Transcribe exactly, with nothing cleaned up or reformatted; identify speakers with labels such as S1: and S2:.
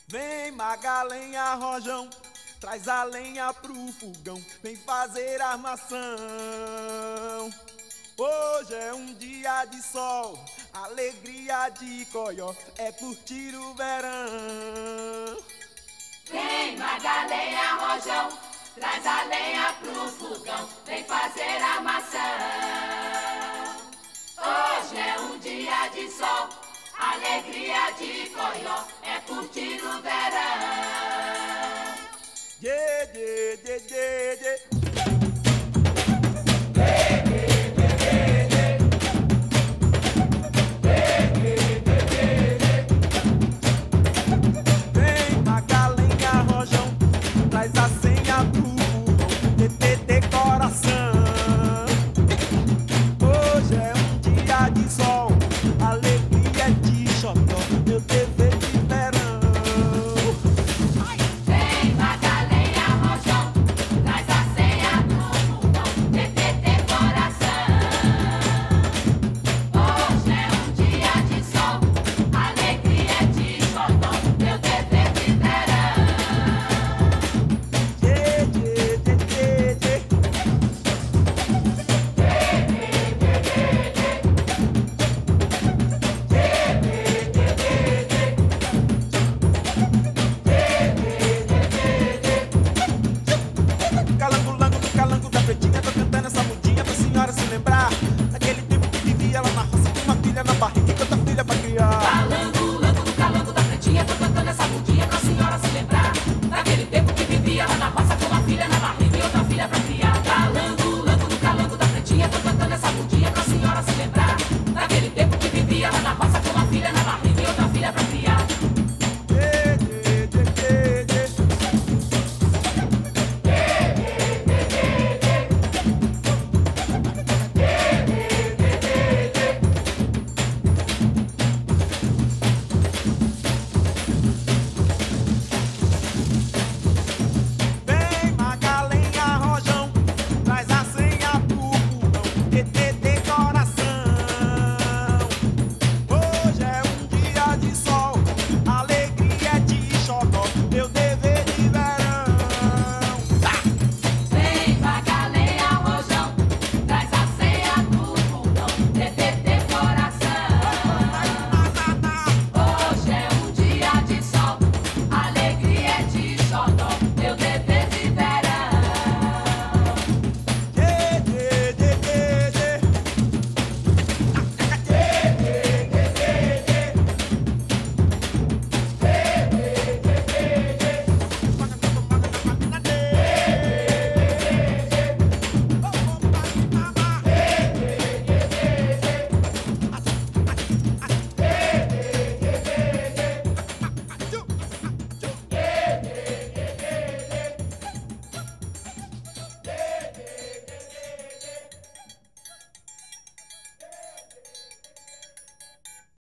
S1: Vem Magalenha Rojão, traz a lenha pro fogão, vem fazer armação. Hoje é um dia de sol, alegria de coió, é curtir o verão.
S2: Vem Magalenha Rojão, traz a lenha pro fogão, vem fazer armação. Hoje é um dia de sol, alegria de coió, é curtir o verão.
S1: Yeah, yeah, yeah, yeah, yeah.